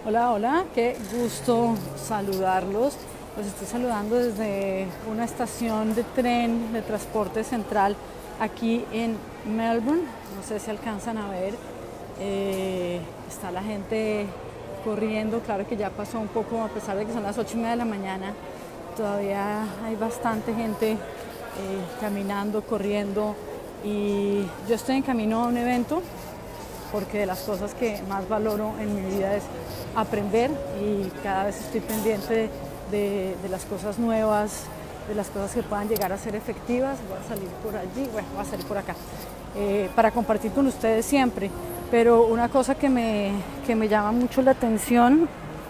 Hola, hola, qué gusto saludarlos. Los estoy saludando desde una estación de tren de transporte central aquí en Melbourne. No sé si alcanzan a ver. Está la gente corriendo. Claro que ya pasó un poco, a pesar de que son las 8:30 de la mañana. Todavía hay bastante gente caminando, corriendo. Y yo estoy en camino a un evento porque de las cosas que más valoro en mi vida es aprender y cada vez estoy pendiente de las cosas nuevas, de las cosas que puedan llegar a ser efectivas. Voy a salir por allí, bueno, voy a salir por acá, para compartir con ustedes siempre. Pero una cosa que me llama mucho la atención,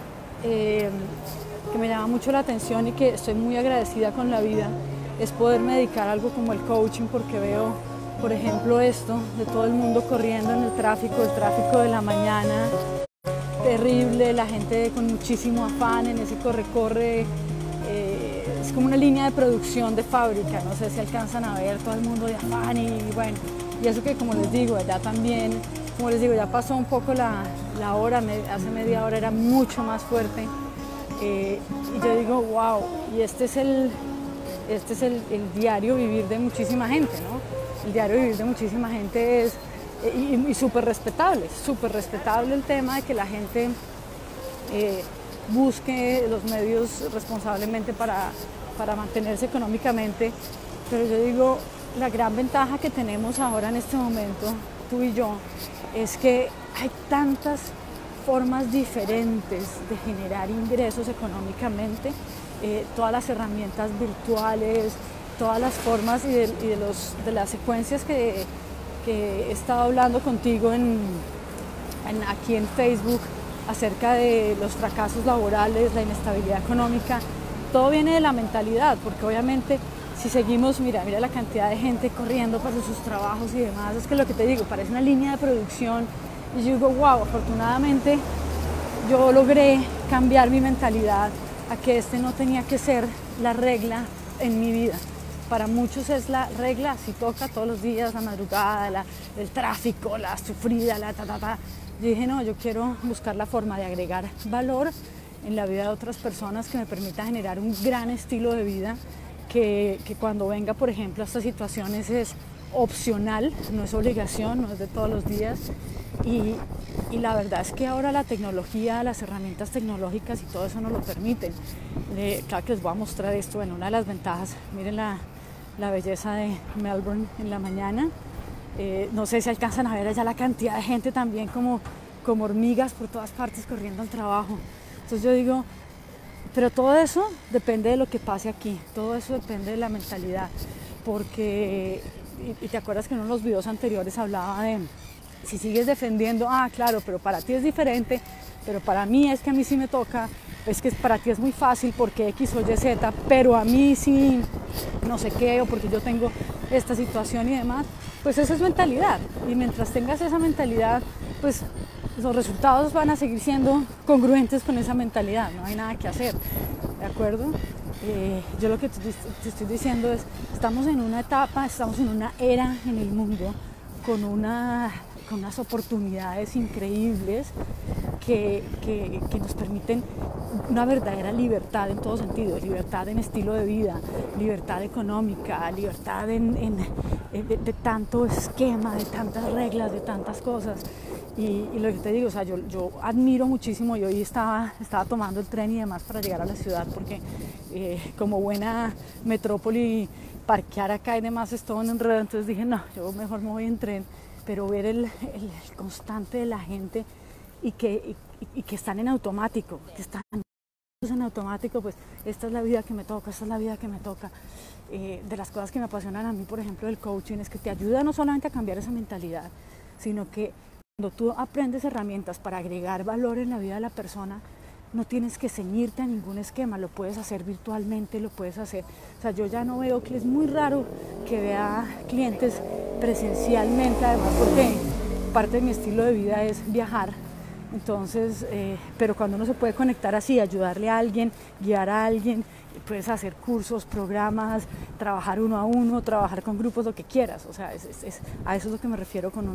y que estoy muy agradecida con la vida, es poderme dedicar a algo como el coaching, porque veo, por ejemplo, esto de todo el mundo corriendo en el tráfico de la mañana, terrible, la gente con muchísimo afán en ese corre-corre, es como una línea de producción de fábrica, no sé si alcanzan a ver, todo el mundo de afán y bueno, y eso que como les digo, allá también, como les digo, ya pasó un poco la hora, hace media hora era mucho más fuerte, y yo digo, wow, y este es el diario vivir de muchísima gente, ¿no? El diario vivir de muchísima gente es, y súper respetable el tema de que la gente busque los medios responsablemente para mantenerse económicamente, pero yo digo, la gran ventaja que tenemos ahora en este momento, tú y yo, es que hay tantas formas diferentes de generar ingresos económicamente, todas las herramientas virtuales, todas las formas y de las secuencias que he estado hablando contigo aquí en Facebook acerca de los fracasos laborales, la inestabilidad económica, todo viene de la mentalidad, porque obviamente si seguimos, mira la cantidad de gente corriendo para sus trabajos y demás, es que lo que te digo, parece una línea de producción y yo digo, wow, afortunadamente yo logré cambiar mi mentalidad a que este no tenía que ser la regla en mi vida. Para muchos es la regla, si toca todos los días, la madrugada, el tráfico, la sufrida, Yo dije, no, yo quiero buscar la forma de agregar valor en la vida de otras personas que me permita generar un gran estilo de vida, que cuando venga, por ejemplo, a estas situaciones es opcional, no es obligación, no es de todos los días. Y la verdad es que ahora la tecnología, las herramientas tecnológicas y todo eso nos lo permiten. Claro que les voy a mostrar esto. Bueno, una de las ventajas, miren la belleza de Melbourne en la mañana. No sé si alcanzan a ver allá la cantidad de gente también como hormigas por todas partes corriendo al trabajo. Entonces yo digo, pero todo eso depende de lo que pase aquí, todo eso depende de la mentalidad, porque, y te acuerdas que en uno de los videos anteriores hablaba de, si sigues defendiendo, claro, pero para ti es diferente, pero para mí es que a mí sí me toca, es que para ti es muy fácil porque X o Y, Z, pero a mí sí, no sé qué, o porque yo tengo esta situación y demás, pues esa es mentalidad, y mientras tengas esa mentalidad, pues los resultados van a seguir siendo congruentes con esa mentalidad, no hay nada que hacer, ¿de acuerdo? Yo lo que te estoy diciendo es, estamos en una etapa, estamos en una era en el mundo con unas oportunidades increíbles que nos permiten una verdadera libertad en todo sentido, libertad en estilo de vida, libertad económica, libertad de tanto esquema, de tantas reglas, de tantas cosas. Y lo que te digo, o sea, yo admiro muchísimo, yo hoy estaba tomando el tren y demás para llegar a la ciudad, porque como buena metrópoli, parquear acá y demás es todo un enredo, entonces dije, no, yo mejor me voy en tren, pero ver el constante de la gente y que están en automático, pues esta es la vida que me toca, esta es la vida que me toca. De las cosas que me apasionan a mí, por ejemplo, el coaching, es que te ayuda no solamente a cambiar esa mentalidad, sino que cuando tú aprendes herramientas para agregar valor en la vida de la persona, no tienes que ceñirte a ningún esquema, lo puedes hacer virtualmente, lo puedes hacer. O sea, yo ya no veo, que es muy raro que vea clientes presencialmente, además porque parte de mi estilo de vida es viajar. Entonces, pero cuando uno se puede conectar así, ayudarle a alguien, guiar a alguien, puedes hacer cursos, programas, trabajar uno a uno, trabajar con grupos, lo que quieras. O sea, a eso es lo que me refiero con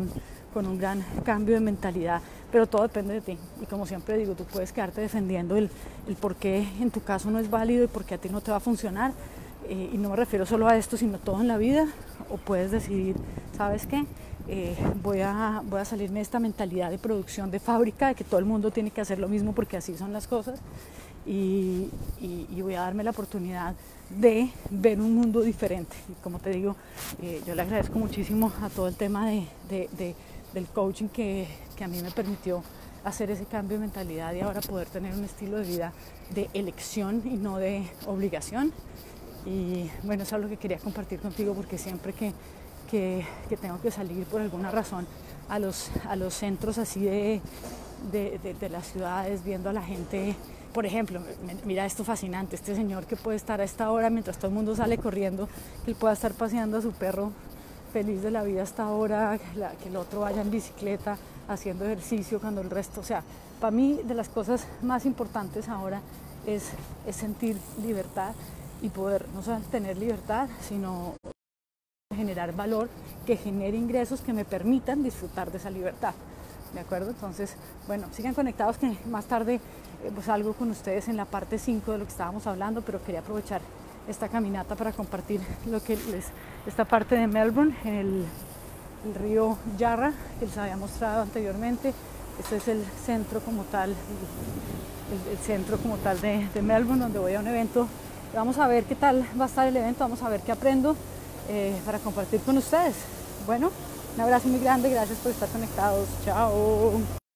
con un gran cambio de mentalidad, pero todo depende de ti. Y como siempre digo, tú puedes quedarte defendiendo el por qué en tu caso no es válido y por qué a ti no te va a funcionar, y no me refiero solo a esto, sino todo en la vida, o puedes decidir, ¿sabes qué? Voy a salirme de esta mentalidad de producción de fábrica, de que todo el mundo tiene que hacer lo mismo porque así son las cosas, y voy a darme la oportunidad de ver un mundo diferente. Y como te digo, yo le agradezco muchísimo a todo el tema del coaching que a mí me permitió hacer ese cambio de mentalidad y ahora poder tener un estilo de vida de elección y no de obligación. Y bueno, eso es lo que quería compartir contigo, porque siempre que tengo que salir por alguna razón a los centros así de las ciudades, viendo a la gente, por ejemplo, mira esto fascinante, este señor que puede estar a esta hora mientras todo el mundo sale corriendo, que él pueda estar paseando a su perro feliz de la vida hasta ahora, que el otro vaya en bicicleta haciendo ejercicio cuando el resto, o sea, para mí de las cosas más importantes ahora es sentir libertad y poder no solo tener libertad, sino generar valor que genere ingresos que me permitan disfrutar de esa libertad. ¿De acuerdo? Entonces, bueno, sigan conectados, que más tarde pues salgo con ustedes en la parte 5 de lo que estábamos hablando, pero quería aprovechar esta caminata para compartir esta parte de Melbourne, en el río Yarra, que les había mostrado anteriormente. Este es el centro como tal, el centro como tal de Melbourne, donde voy a un evento. Vamos a ver qué tal va a estar el evento, vamos a ver qué aprendo para compartir con ustedes. Bueno, un abrazo muy grande, gracias por estar conectados, chao.